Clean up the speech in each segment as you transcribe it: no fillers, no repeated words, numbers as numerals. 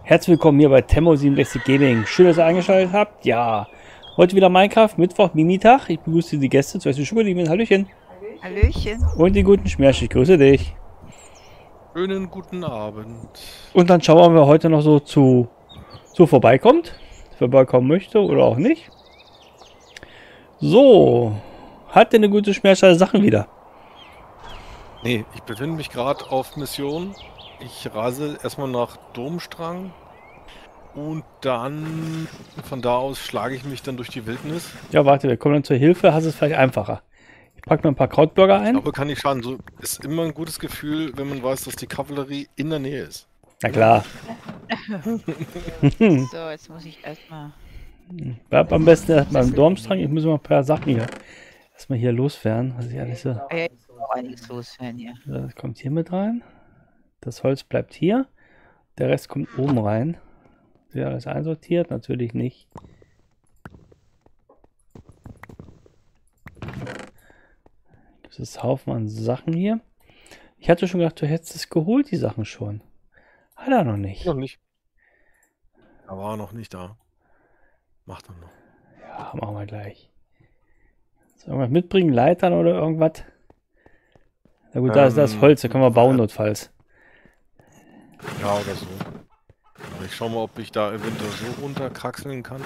Herzlich willkommen hier bei Temmo67 Gaming. Schön, dass ihr eingeschaltet habt. Ja, heute wieder Minecraft, Mittwoch, Mimitag. Ich begrüße die Gäste. Zuerst die Schubelieben. Hallöchen. Hallöchen. Und die guten Schmerz. Ich grüße dich. Schönen guten Abend. Und dann schauen wir, wer heute noch so vorbeikommen möchte oder auch nicht. So, hat denn eine gute Schmerz Sachen wieder? Nee, ich befinde mich gerade auf Mission. Ich reise erstmal nach Domstrang und dann von da aus schlage ich mich dann durch die Wildnis. Ja, warte, wir kommen dann zur Hilfe. Hast es vielleicht einfacher. Ich packe mir ein paar Krautburger ein. Aber kann nicht schaden. So ist immer ein gutes Gefühl, wenn man weiß, dass die Kavallerie in der Nähe ist. Na klar. So, jetzt muss ich erstmal. Bleib am besten erstmal im Dormstrang. Ich muss mal ein paar Sachen hier erstmal hier loswerden. Was ich alles so. Ja, ich muss auch einiges loswerden hier. Das kommt hier mit rein. Das Holz bleibt hier. Der Rest kommt oben rein. Ja, ist einsortiert? Natürlich nicht. Gibt es Haufen an Sachen hier. Ich hatte schon gedacht, du hättest es geholt, die Sachen schon. Hat er noch nicht. Noch nicht. Er war noch nicht da. Macht er noch. Ja, machen wir gleich. Soll irgendwas mitbringen? Leitern oder irgendwas? Na gut, da ist das Holz, da können wir bauen notfalls. Ja, oder so. Aber ich schau mal, ob ich da eventuell so runterkraxeln kann.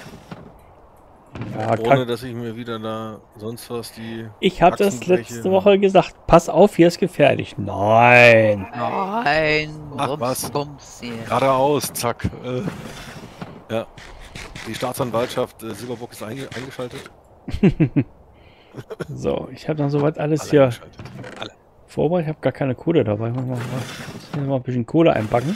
Ja, Ohne, dass ich mir wieder da sonst was die... Ich habe das letzte Woche gesagt. Pass auf, hier ist gefährlich. Nein. Nein, Ach, was? Bums hier. Geradeaus, zack. Ja. Die Staatsanwaltschaft Silberburg ist eingeschaltet. So, ich habe dann soweit alles Alle hier Alle. vorbereitet. Ich habe gar keine Kohle dabei. Ich muss mal ein bisschen Kohle einpacken.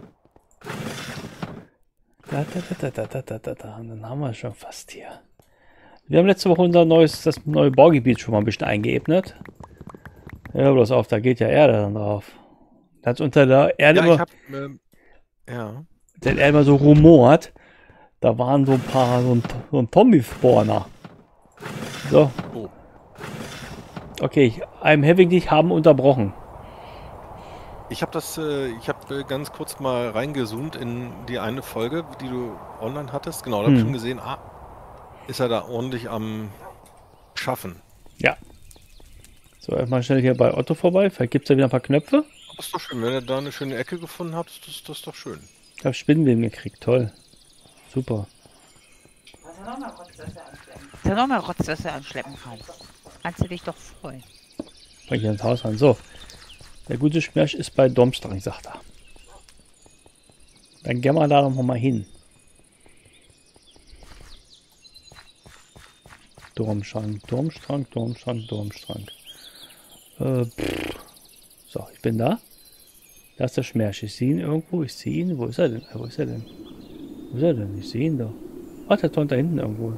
Da. Und dann haben wir schon fast hier. Wir haben letzte Woche das neue Baugebiet schon mal ein bisschen eingeebnet. Ja, bloß auf, da geht ja Erde dann drauf. Da hat unter der Erde Ja, immer, ich hab, ja. der Erde immer so rumort. Da waren so ein paar, so ein Zombie-Spawner. So. Oh. Okay, I'm having dich haben unterbrochen. Ich habe ganz kurz mal reingezoomt in die eine Folge, die du online hattest. Genau, da habe ich schon gesehen, ist er da ordentlich am Schaffen. Ja. So, erstmal schnell hier bei Otto vorbei. Vielleicht gibt es da wieder ein paar Knöpfe. Das ist doch schön, wenn ihr da eine schöne Ecke gefunden habt, das ist doch schön. Ich habe Spinnenweben gekriegt, toll. Super. Dass du nochmal Rotzwasser anschleppen kannst. Kannst du dich doch freuen. Bring ich ins Haus rein. So. Der gute Schmerz ist bei Domstrang, sagt er. Dann gehen wir da noch mal hin. Domstrang. So, ich bin da. Da ist der Schmerz. Ich sehe ihn irgendwo. Ich sehe ihn. Wo ist er denn? Wo ist er denn? Wo ist er denn? Ich sehe ihn da. Ach, der ist da hinten irgendwo.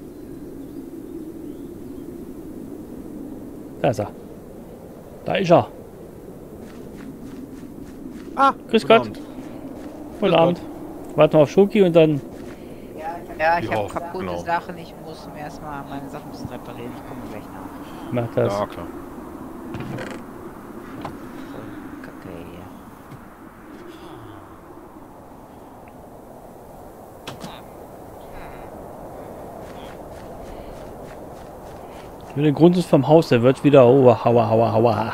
Da ist er. Da ist er. Grüß Gott. Guten Abend. Warten wir auf Schoki und dann... Ja, ich Ja, habe kaputte genau. Sachen. Ich muss mir erstmal meine Sachen ein bisschen reparieren. Ich komme gleich nach. macht das. Ja, klar. Kacke hier. Der Grund ist vom Haus, der wird wieder... Oh, hauer.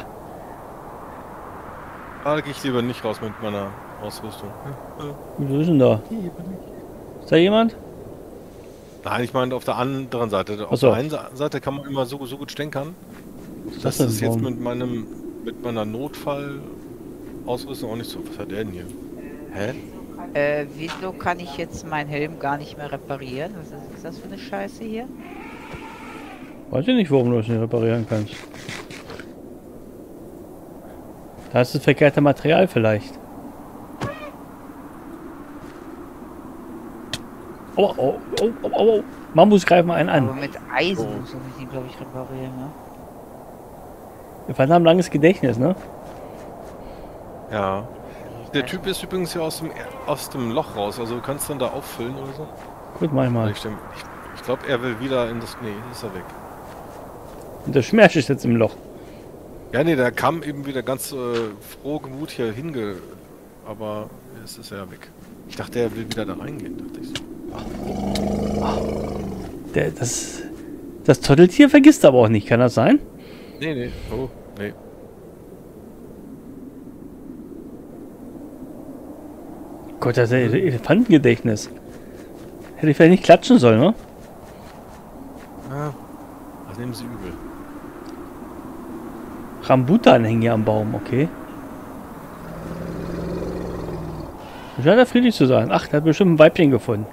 Da gehe ich lieber nicht raus mit meiner Ausrüstung. Wo ist denn da? Ist da jemand? Nein, ich meine auf der anderen Seite. Ach Auf so. der einen Seite kann man immer so gut stänkern. Das denn? ist jetzt Warum? mit meiner Notfallausrüstung auch nicht so. Was hat der denn hier? Hä? Wieso kann ich jetzt meinen Helm gar nicht mehr reparieren? Was ist das für eine Scheiße hier? Weiß ich nicht, warum du das nicht reparieren kannst. Da ist das verkehrte Material vielleicht. Oh. Mammut greifen einen Aber an. mit Eisen Oh. muss ich ihn, glaube ich, reparieren, ne? Wir haben ein langes Gedächtnis, ne? Ja. Der Typ ist übrigens ja aus dem Loch raus, also du kannst dann da auffüllen oder so. Gut, manchmal. Ich glaube, er will wieder in das... Nee, ist er weg. Und der Schmerz ist jetzt im Loch. Ja, nee, der kam eben wieder ganz frohgemut hier aber Jetzt ist er ja weg. Ich dachte, er will wieder da reingehen, dachte ich so. Das Trotteltier vergisst aber auch nicht, kann das sein? Nee, nee. Oh, nee. Gott, das ist ein Elefantengedächtnis. Hätte ich vielleicht nicht klatschen sollen, ne? Ah, das nehmen sie übel. Rambutan hängen hier am Baum, okay. Scheint er friedlich zu sein. Ach, der hat bestimmt ein Weibchen gefunden.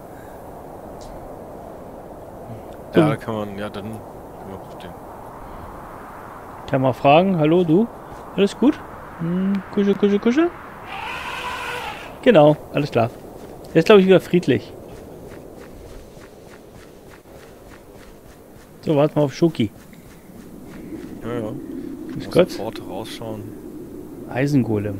Ja, da kann man, ja, dann kann man verstehen. Kann man fragen, hallo du? Alles gut? Kuschel, kuschel, kuschel? Genau, alles klar. Der ist, glaube ich, wieder friedlich. So, warten wir auf Schoki. Ja, ja. Grüß Muss Gott. sofort rausschauen. Eisengolem.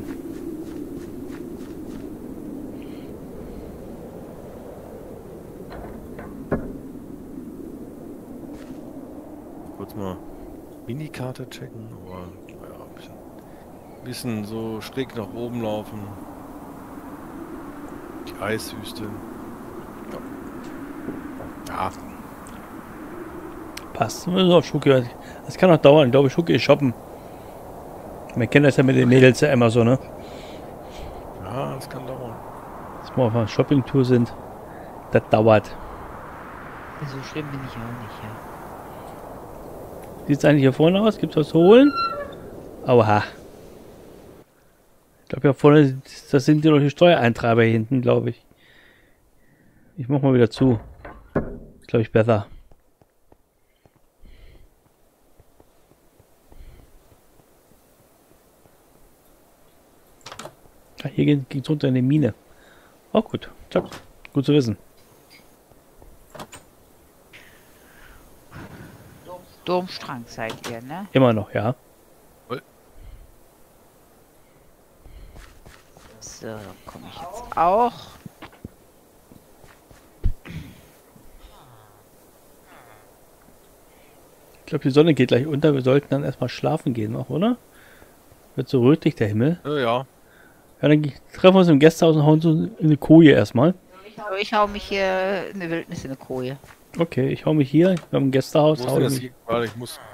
Kurz mal Minikarte checken, aber naja, ein bisschen so schräg nach oben laufen. Die Eiswüste. Ja. Passt. Wir müssen auf Schoki. Das kann noch dauern. Ich glaube, Schoki ist shoppen. Wir kennen das ja mit den Mädels ja immer so, ne? Ja, das kann dauern. Dass wir auf einer Shopping-Tour sind. Das dauert. So schlimm bin ich auch nicht, ja. Sieht es eigentlich hier vorne aus? Gibt es was zu holen? Oha. Ich glaube, hier vorne, das sind die Steuereintreiber hier hinten, glaube ich. Ich mach mal wieder zu. Ist, glaube ich, besser. Ah, hier geht es runter in die Mine. Oh, gut. Top. Gut zu wissen. Durmstrang seid ihr, ne? Immer noch, ja. So, komme ich jetzt auch. Ich glaube, die Sonne geht gleich unter. Wir sollten dann erstmal schlafen gehen noch, oder? Wird so rötlich der Himmel. Ja. Ja, dann treffen wir uns im Gästehaus und hauen so in eine Koje erstmal. Aber ich hau mich hier in der Wildnis in eine Koje. Okay, ich hau mich hier. Wir haben ein Gästehaus. Wo ist Hau denn ich das mich. hier gerade? Ich muss.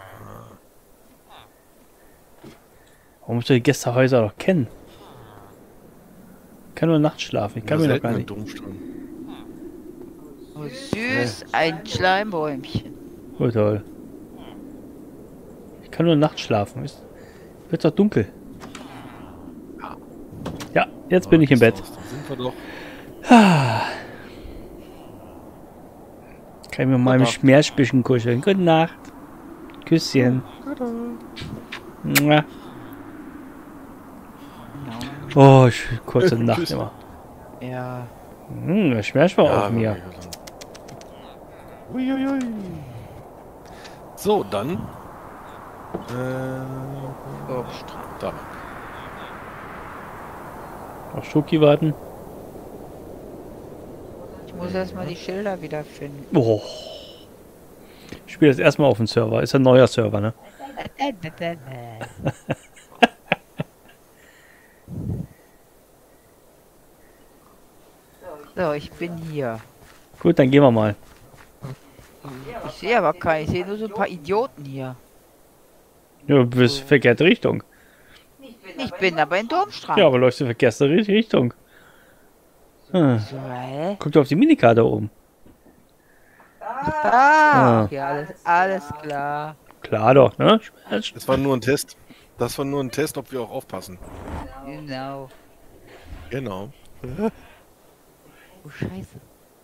Warum musst du die Gästehäuser doch kennen? Ich kann nur nachts schlafen. Ich kann mir doch gar nicht. Oh, süß, ein Schleimbäumchen. Oh toll. Ich kann nur nachts schlafen. Wird doch dunkel. Ja, jetzt bin ich im Bett. Da sind wir doch. Kann ich mir mal mit Meerspichen kuscheln. Gute Nacht. Küsschen. Mua. Oh, kurze Nacht Küssen. immer. Ja. Der Schmerz war auf mir. Uiuiui. So, dann. Durmstrang. Da. Auf Schoki warten. Ich muss erstmal die Schilder wiederfinden. Oh. Ich spiele das erstmal auf dem Server. Ist ein neuer Server, ne? So, ich bin hier. Gut, dann gehen wir mal. Ich sehe aber keinen. Ich sehe nur so ein paar Idioten hier. Ja, du bist verkehrte Richtung. Ich bin aber in Durmstrang. Ja, aber läufst du verkehrte Richtung. Hm. So, hä? Guck doch auf die Minikarte oben. Ah, ja, alles klar. Klar doch, ne? Das war nur ein Test. Das war nur ein Test, ob wir auch aufpassen. Genau. Genau. Oh, Scheiße.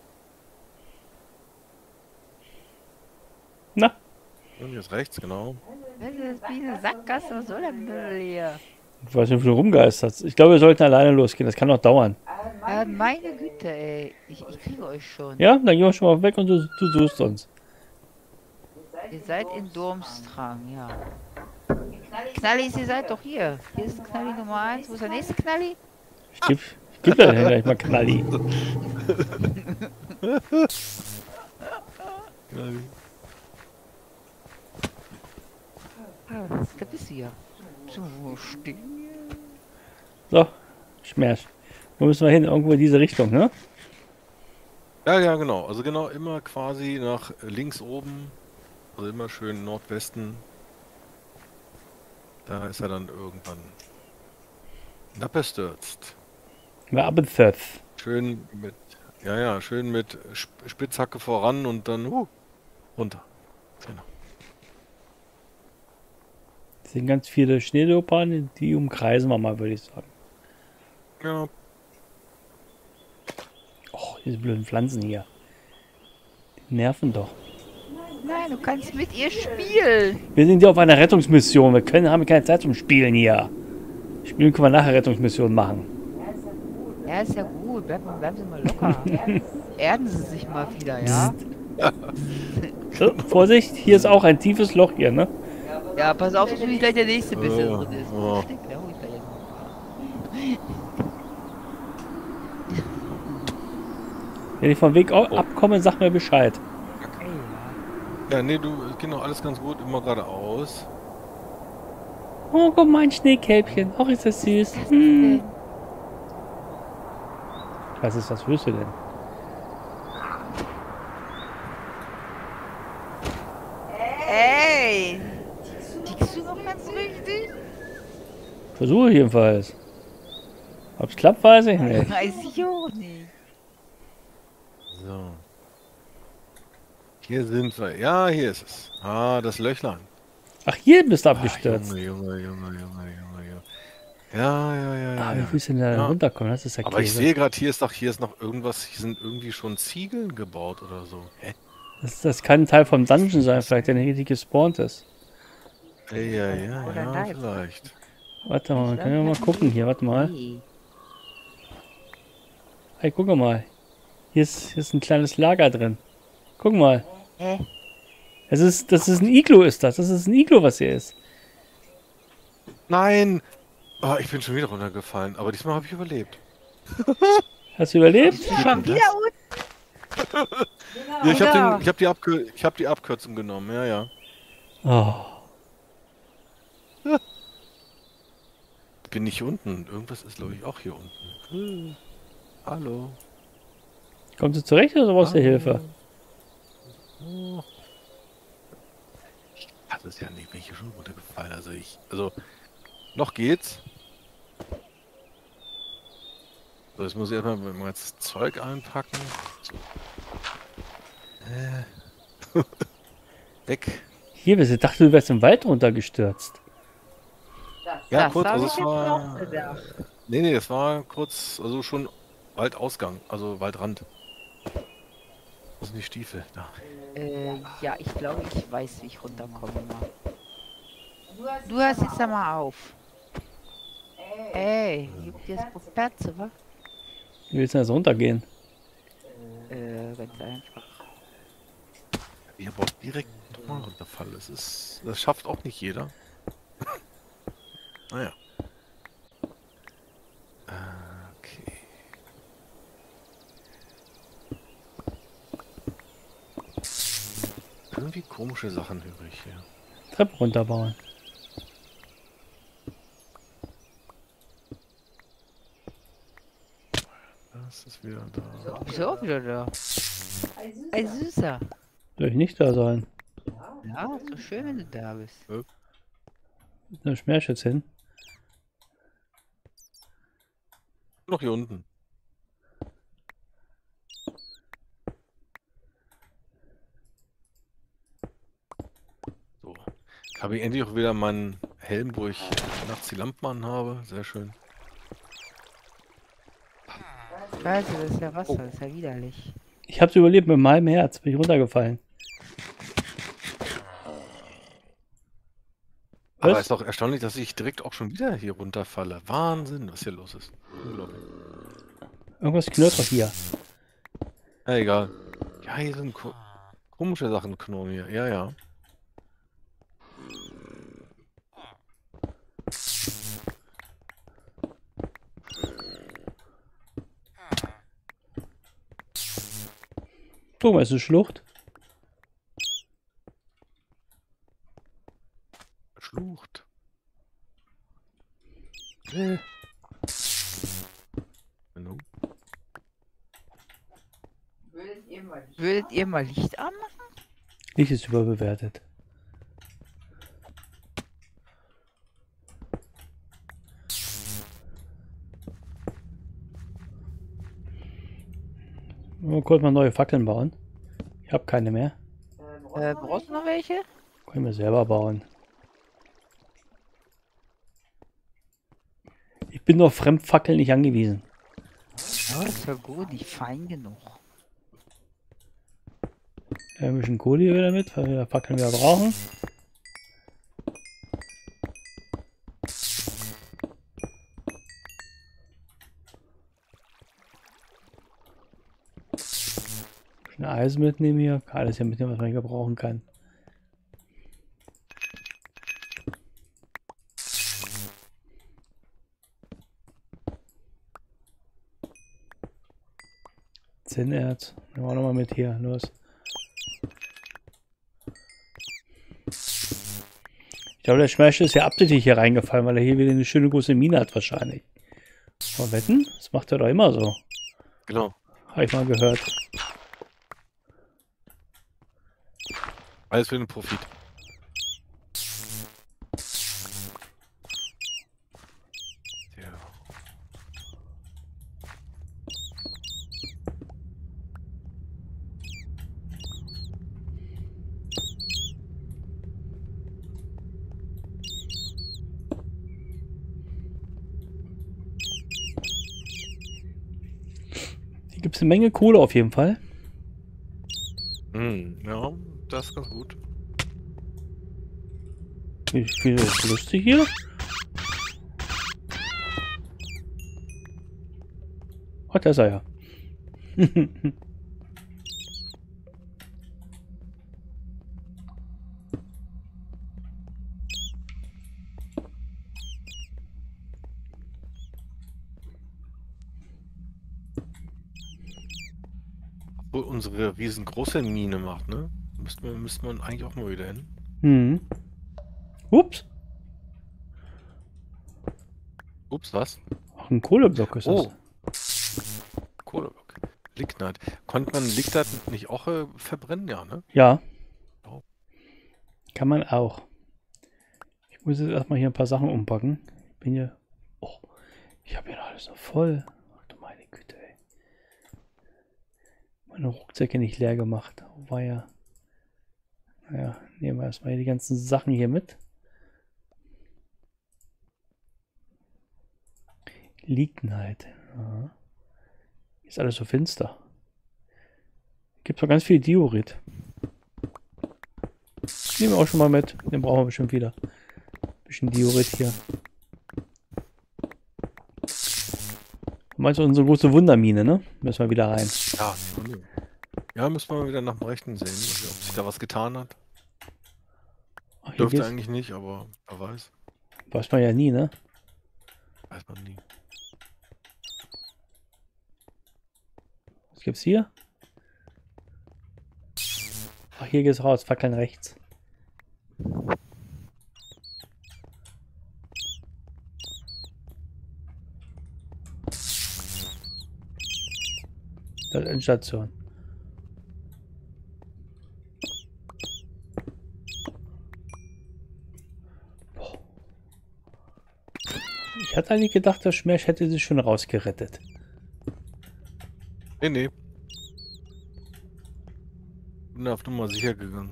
Na, Und jetzt rechts, genau. Das ist wie eine Sackgasse. Was soll der Müll hier? ich weiß nicht, wie du rumgeisterst. Ich glaube, wir sollten alleine losgehen. Das kann noch dauern. Meine Güte, ey. Ich kriege euch schon. Ja, dann gehen wir schon mal weg und du suchst uns. Ihr seid in Durmstrang, ja. Knallis, ihr seid doch hier. Hier ist Knalli Nummer 1. Wo ist der nächste Knalli? Ich geb dir gleich mal Knalli. Ah, da bist du ja. So, stehen. So, Schmerz. Wo müssen wir hin? Irgendwo in diese Richtung, ne? Ja, ja, genau. Also genau immer quasi nach links oben. Also immer schön Nordwesten. Da ist er dann irgendwann abgestürzt. Wir abgestürzt. Schön mit, ja, ja, schön mit Spitzhacke voran und dann runter. Genau. Es sind ganz viele Schneeleoparden, die umkreisen wir mal, würde ich sagen. Ja, Oh, diese blöden Pflanzen hier. Die nerven doch. Nein, du kannst mit ihr spielen. Wir sind hier auf einer Rettungsmission. Haben keine Zeit zum Spielen hier. Spielen können wir nachher Rettungsmission machen. Ja, ist ja gut. Bleiben Sie mal locker. Erden Sie sich mal wieder, ja? So, Vorsicht, hier ist auch ein tiefes Loch hier, ne? Ja, pass auf, dass nicht gleich der nächste bisschen Oh, drin ist. oh. Stinkt, der hol ich gleich jetzt mal. Wenn ich vom Weg abkomme, sag mir Bescheid. Okay, ja, nee, du, genau, alles ganz gut, immer geradeaus. Oh, guck mal, ein Schneekälbchen. Auch ist das süß. ja. Hm. Was ist das Höchste denn? Ey! Tickst du noch ganz richtig? Versuche jedenfalls. Ob es klappt, weiß ich nicht. Weiß ich auch nicht. So. Hier sind wir. Ja, hier ist es. Ah, das Löchlein. Ach, hier bist du Ach, abgestürzt. Junge. Ja, ja, ja, ja. Ah, wie ja. willst du denn da Ja. runterkommen? Das ist ja Aber ich Käse. sehe gerade, hier ist noch irgendwas, hier sind irgendwie schon Ziegeln gebaut oder so. Hä? Das kann ein Teil vom Dungeon sein, vielleicht, der hier gespawnt ist. Ja, Oder nein. vielleicht. Warte mal, können wir mal gucken hier, warte mal. Nee. Hey, guck mal. Hier ist ein kleines Lager drin. Guck mal. Das ist ein Iglo, ist das. Das ist ein Iglo, was hier ist. Nein! Ah, ich bin schon wieder runtergefallen, aber diesmal habe ich überlebt. Hast du überlebt? Schon wieder unten? Ja, Genau. ich hab die Abkürzung genommen, ja, ja. Oh. Bin nicht hier unten. Irgendwas ist, glaube ich, auch hier unten. Hallo. Kommst du zurecht oder brauchst du Hilfe? Oh. Das ist ja nicht, bin ich hier schon runtergefallen. Also, noch geht's. So, jetzt muss ich erstmal mein ganzes Zeug einpacken. So. Weg. Hier bist du. Ich dachte, du wärst im Wald runtergestürzt. Ja, Das kurz, hab also ich es jetzt war. auch gedacht. Nee, das war kurz, also schon Waldausgang, also Waldrand. Wo sind die Stiefel? Da. Ja, ich glaube, ich weiß, wie ich runterkomme. Mal. Du hörst jetzt da mal auf. Ey, juckt dir das Puperze, wa? Wie willst du denn jetzt runtergehen? Ganz einfach. Ich habe auch direkt nochmal runterfallen. Das schafft auch nicht jeder. Naja. Okay. Irgendwie komische Sachen höre ich hier. Treppe runterbauen. Das ist wieder da. Bist du auch wieder da? Ein Süßer. Soll ich nicht da sein? Ja, so schön, wenn du da bist. Da schmerz jetzt hin. Noch hier unten. So. Habe ich endlich auch wieder meinen Helm, wo ich nachts die Lampen anhabe. Sehr schön. Scheiße, das ist ja Wasser, das ist ja widerlich. Ich hab's überlebt mit meinem Herz. Bin ich runtergefallen. Aber Was? es ist doch erstaunlich, dass ich direkt auch schon wieder hier runterfalle. Wahnsinn, was hier los ist. Unglaublich. Irgendwas knurrt doch hier. Ja, egal. Ja, hier sind komische Sachen knurren hier. Ja, ja. Guck mal, ist eine Schlucht. Schlucht. Würdet ihr mal Licht anmachen? Licht ist überbewertet. Mal kurz mal neue Fackeln bauen. Ich habe keine mehr. Brauchst du noch welche? Können wir selber bauen. Ich bin auf Fremdfackeln nicht angewiesen. Ja, ist ja gut, nicht fein genug. Ein bisschen Kohle hier wieder mit, weil wir Fackeln wieder brauchen. Ein bisschen Eisen mitnehmen hier. Alles hier mitnehmen, was man hier brauchen kann. Zinnerz. Nehmen wir nochmal mit hier. Los. Ich glaube, der Smash ist ja absichtlich hier reingefallen, weil er hier wieder eine schöne große Mine hat wahrscheinlich. Aber wetten? Das macht er doch immer so. Genau. Habe ich mal gehört. Alles für den Profit. Ja. Hier gibt es eine Menge Kohle auf jeden Fall. Ja, das ist ganz gut. Wie viel ist lustig hier? Ach, da ist er ja. Obwohl unsere riesengroße Mine macht, ne? Müsste man eigentlich auch mal wieder hin. Ups. Ups, was? Ach, ein Kohleblock ist Oh. das. Kohleblock. Lignit. Konnte man Lignit nicht auch verbrennen? Ja, ne? Ja. Oh. Kann man auch. Ich muss jetzt erstmal hier ein paar Sachen umpacken. Ich bin hier. Oh, ich habe hier noch alles noch voll. Ach du meine Güte, ey. Meine Rucksäcke nicht leer gemacht. Oh, war ja. Naja, nehmen wir erstmal hier die ganzen Sachen hier mit. Lignite. Ja. Ist alles so finster. Gibt doch ganz viel Diorit. Nehmen wir auch schon mal mit. Den brauchen wir bestimmt wieder. Bisschen Diorit hier. Meinst du unsere große Wundermine, ne? Müssen wir wieder rein. Ja, ja, müssen wir mal wieder nach dem Rechten sehen, also, ob sich da was getan hat. Ach, hier Dürfte geht's. eigentlich nicht, aber wer weiß. Weiß man ja nie, ne? Weiß man nie. Was gibt's hier? Ach, hier geht's raus. Fackeln rechts. Das ist Endstation. Boah. Ich hatte eigentlich gedacht, der Schmerz hätte sich schon rausgerettet. Nee, nee. Bin auf Nummer sicher gegangen.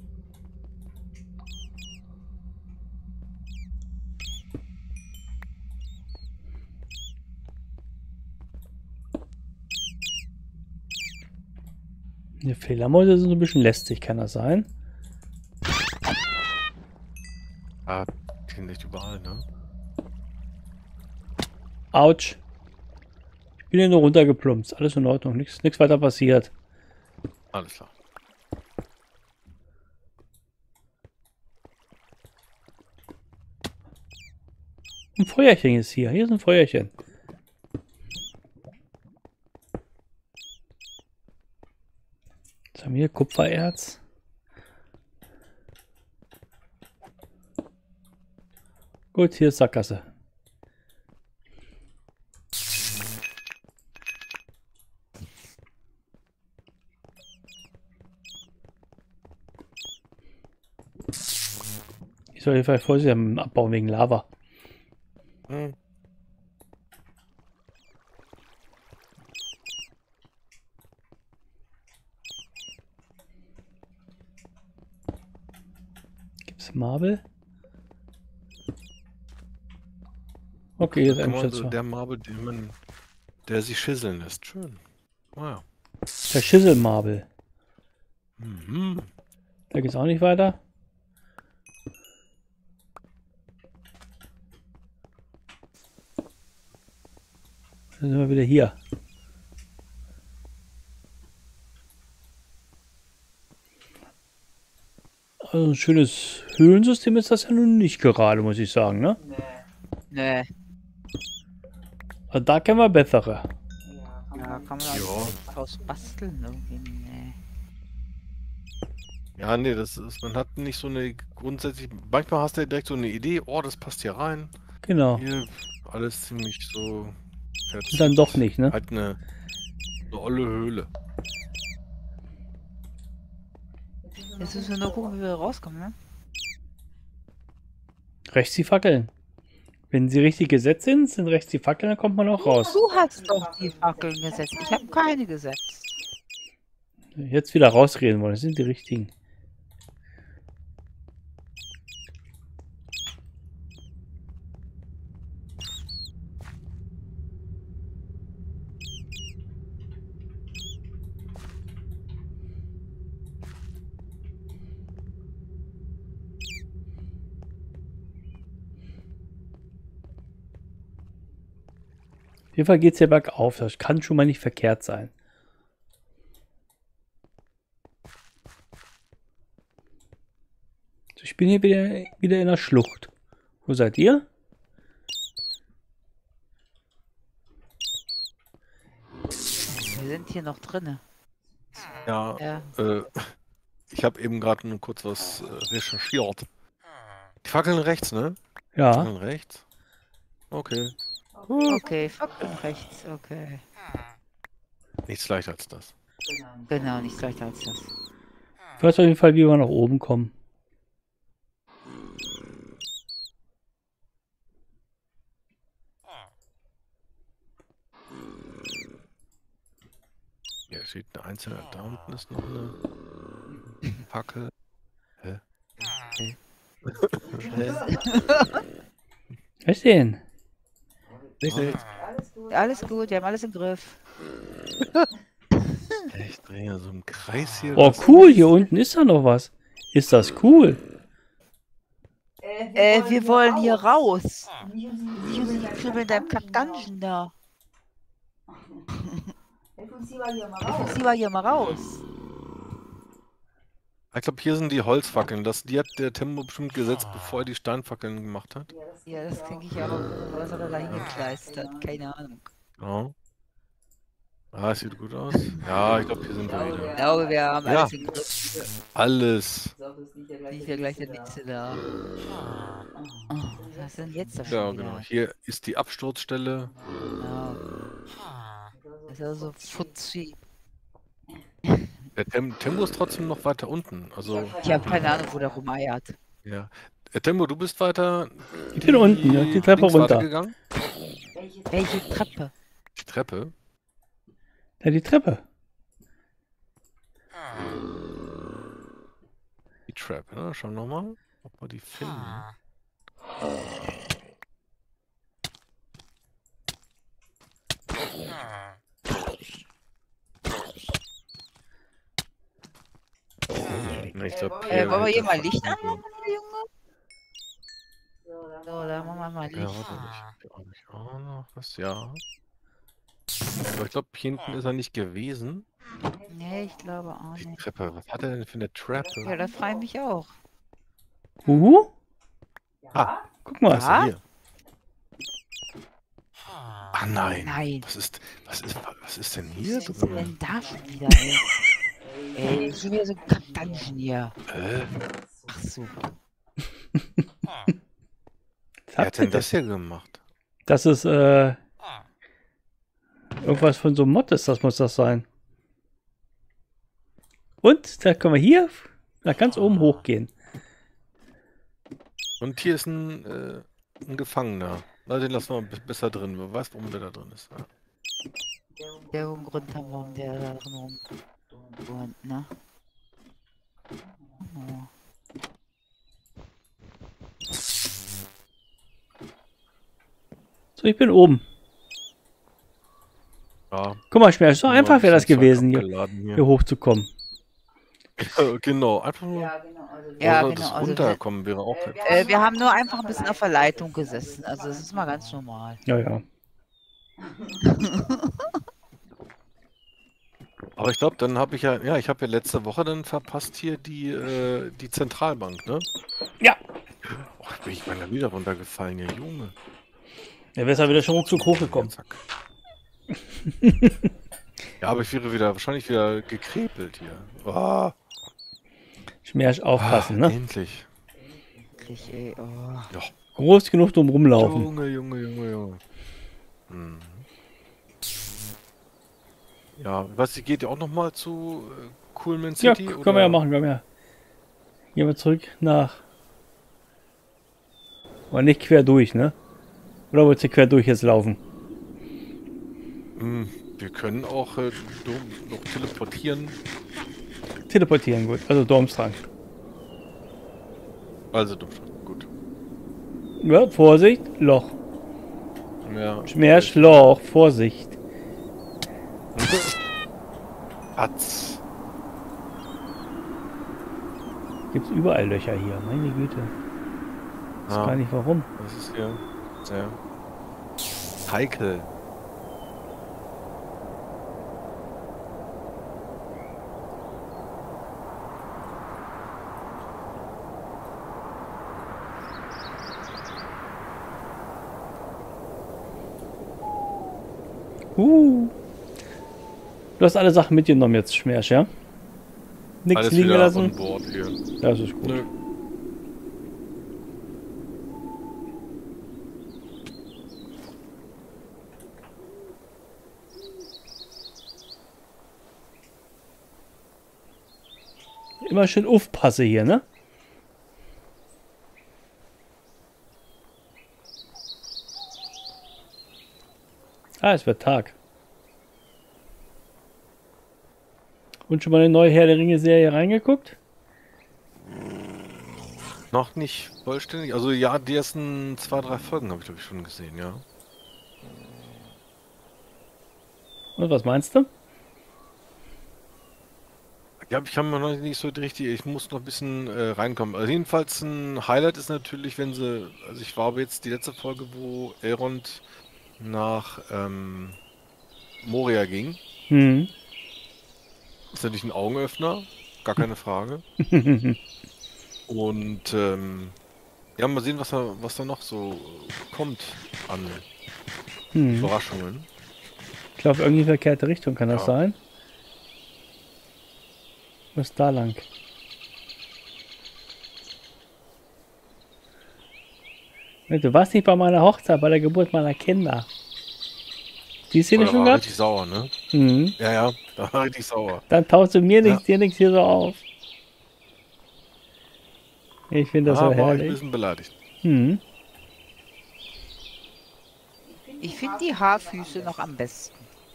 Die Fledermäuse sind so ein bisschen lästig, kann das sein? Ah, die sind nicht überall, ne? Autsch. Ich bin hier nur runtergeplumpst. Alles in Ordnung. Nichts weiter passiert. Alles klar. Ein Feuerchen ist hier. Hier ist ein Feuerchen. Was haben wir hier? Kupfererz. Gut, hier ist Sackgasse. soll auf jeden Fall vorsichtig am Abbauen wegen Lava. Hm. Gibt's Marble? Okay, jetzt Kann man so Einschätzung. der Marble, der sich schüsseln lässt. Schön. Wow. Der Schisselmarble. Mhm. Da geht's auch nicht weiter. Dann sind wir wieder hier. Also ein schönes Höhlensystem ist das ja nun nicht gerade, muss ich sagen, ne? Nee. Also da kennen wir bessere. Ja, kann man Ja. draus basteln irgendwie. Nee. Ja, nee, man hat nicht so eine grundsätzlich, manchmal hast du ja direkt so eine Idee, oh, das passt hier rein. Genau. Hier alles ziemlich so Und dann doch nicht, ne? Halt eine olle Höhle. Jetzt müssen wir nur gucken, wie wir rauskommen, ne? Rechts die Fackeln. Wenn sie richtig gesetzt sind rechts die Fackeln, dann kommt man auch raus. Du hast doch die Fackeln gesetzt. Ich habe keine gesetzt. Jetzt wieder rausreden wollen, das sind die richtigen. Auf jeden Fall geht es ja bergauf, das kann schon mal nicht verkehrt sein. So, ich bin hier wieder in der Schlucht. Wo seid ihr? Wir sind hier noch drinne. Ja, Ja. ich habe eben gerade nur kurz was recherchiert. Die Fackeln rechts, ne? Ja. Fackeln rechts. Okay. Okay, Fackeln rechts, okay. Nichts leichter als das. Genau, nicht leichter als das. Ich weiß auf jeden Fall, wie wir nach oben kommen. Hier steht eine einzelne. Da unten ist noch eine Fackel. Hä? Was denn? Nicht. Alles gut, wir haben alles im Griff. Ich drehe ja so im Kreis hier. Oh, cool, hier unten ist da noch was. Ist das cool? Wir wollen hier raus. Nicht in deinem Kack-Dungeon da. Zieh mal hier mal raus. Ich glaube, hier sind die Holzfackeln. Die hat der Tempo bestimmt gesetzt, bevor er die Steinfackeln gemacht hat. Ja, das denke ich auch. Was hat er da hingekleistert? Keine Ahnung. Ja. Ah, es sieht gut aus. Ja, ich glaube, hier sind wir Ich wieder. glaube, wir haben Ja. alles im Griff. Alles. Nicht wir gleich der Witze da. Oh, was ist denn jetzt da Ja, schon genau. wieder? Hier ist die Absturzstelle. Genau. Das ist ja so futzi. Der Tempo ist trotzdem noch weiter unten. Also, Ich habe keine Ahnung, wo der rumeiert. ja. Tempo, du bist weiter. Ich bin unten, ja, die Treppe links runter. weitergegangen? Welche Treppe? Die Treppe? Ja, die Treppe. Die Treppe, ne? Schauen wir mal, ob wir die finden. Ich glaube, Wollen wir hier mal Licht anmachen, Junge? So, da machen wir mal Ja, Licht. warte, hab ich auch noch was? Ja. Aber ich glaube, hier hinten ist er nicht gewesen. Nee, ich glaube auch Die nicht. Treppe, was hat er denn für eine Treppe? Ja, das frage ich mich auch. Ah, Guck mal. was ist denn hier? Ah nein. Nein. Was ist denn hier Was ist drin? denn da schon wieder, ey? Ey, das ist schon wieder so ein Kack-Dungeon hier. Ach so. Wer hat denn das hier gemacht? Das ist, irgendwas von so einem Mod ist, das muss das sein. Und, da können wir hier nach ganz oben hochgehen. Und hier ist ein Gefangener. Na, den lassen wir besser drin. Wer weiß, warum der da drin ist. Ja. Der Grund haben, warum der da drin rumwohnt, ne? Oh. So, ich bin oben. Ja, Guck mal, Schmerz, so nur ein einfach wäre das bisschen gewesen, Zeug hier abgeladen hochzukommen. Genau, einfach nur Ja, oder genau. das Also Runterkommen wäre auch etwas. wir haben nur einfach ein bisschen auf der Leitung gesessen. Also das ist mal ganz normal. Ja, ja. Aber ich glaube, dann habe ich habe ja letzte Woche dann verpasst hier die Zentralbank, ne? Ja. Oh, bin ich mal wieder runtergefallen, ja Junge. Er wäre ja wieder schon ruckzuck hochgekommen. Zack. Ja, aber ich wäre wahrscheinlich wieder gekrepelt hier. Ah, Schmerz aufpassen, ne? endlich. Wirklich, ey, oh. Ja. Groß genug zum Rumlaufen. Junge. Hm. Ja, was geht ihr auch noch mal zu Coolman Ja, City? können wir ja machen, können wir ja. Gehen wir zurück nach. Aber nicht quer durch, ne? Oder wollt ihr quer durch jetzt laufen? Wir können auch noch teleportieren. Teleportieren, gut. Also Dormstrang. Also, gut. Ja, Vorsicht, Loch. Ja. Schmerz, Loch, Vorsicht. Hat's. Gibt's überall Löcher hier, meine Güte. Ich weiß gar nicht warum. Das ist ja sehr heikel. Du hast alle Sachen mitgenommen jetzt, Schmerz, ja? Nichts Alles liegen wieder gelassen? an Bord hier. Das ist gut. Nö. Immer schön aufpasse hier, ne? Ah, es wird Tag. Und schon mal eine neue Herr der Ringe-Serie reingeguckt? Noch nicht vollständig. Also ja, die ersten 2, 3 Folgen habe ich glaube ich schon gesehen, ja. Und was meinst du? Ja, ich habe noch nicht so richtig, ich muss noch ein bisschen reinkommen. Also jedenfalls ein Highlight ist natürlich, wenn sie, also ich war aber jetzt die letzte Folge, wo Elrond nach Moria ging. Hm. Ist natürlich ein Augenöffner, gar keine Frage. Und ja, mal sehen, was da noch so kommt an Überraschungen. Ich glaube, irgendwie verkehrte Richtung kann das Ja. sein. Was ist da lang? Du warst nicht bei meiner Hochzeit, bei der Geburt meiner Kinder. Die Szene Oder schon war gehabt? richtig sauer, ne? Mhm. Ja, da war richtig sauer. Dann taust du mir nichts, Ja. dir nichts hier so auf. Ich finde das so War ich ein herrlich. bisschen beleidigt. Mhm. Ich finde die Haarfüße noch am besten.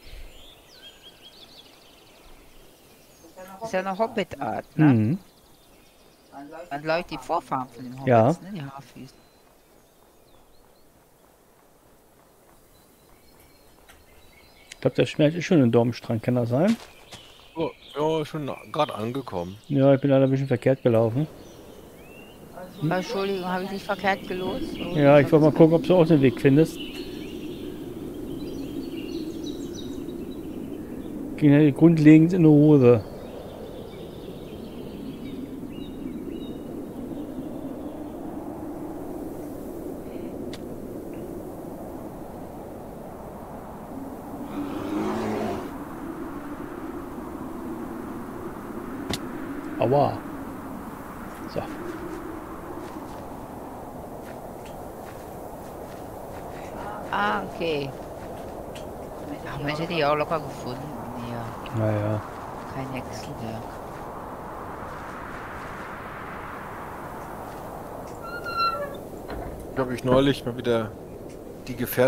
Ist ja eine Hobbit-Art, ne? Mhm. Man läuft die Vorfahren von den Hobbits, Ja. ne? Die Haarfüße. Ich glaube, der Schmerz ist schon in Dormstrang, kann das sein? Oh, ja, schon gerade angekommen. Ja, ich bin leider ein bisschen verkehrt gelaufen. Entschuldigung, habe ich nicht verkehrt gelost? Oh, Ja, ich wollte mal gucken, ob du auch den Weg findest. Ging ja grundlegend in die Hose. Aua. So. Ah, okay. Ach, Mensch, hätte ich auch locker gefunden. Ja, Naja. kein Hexenwerk. habe ich neulich mal wieder die Gefährten